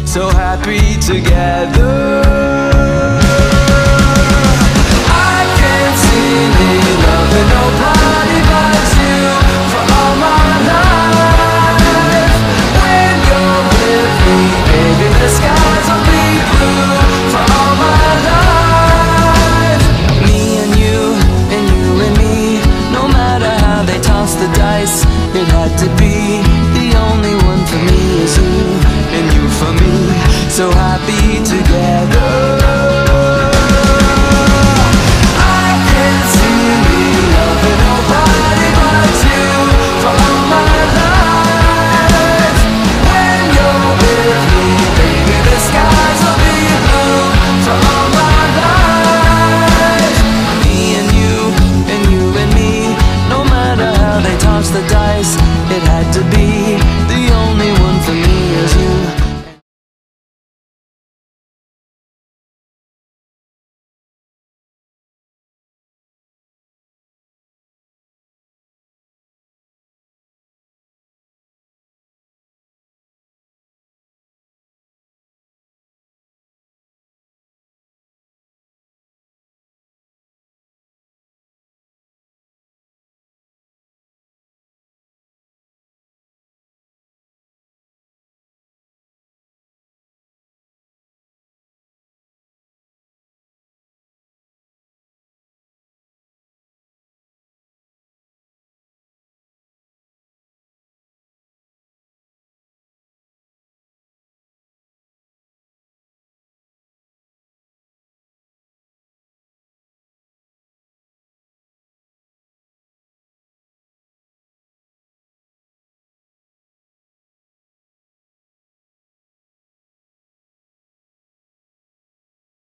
so happy together. I can't see me loving nobody but you for all my life. When you're with me, baby, the skies will be blue for all my life. Me and you and me, no matter how they toss the dice, it had to be. The only one for me is you, and you for me, so happy together.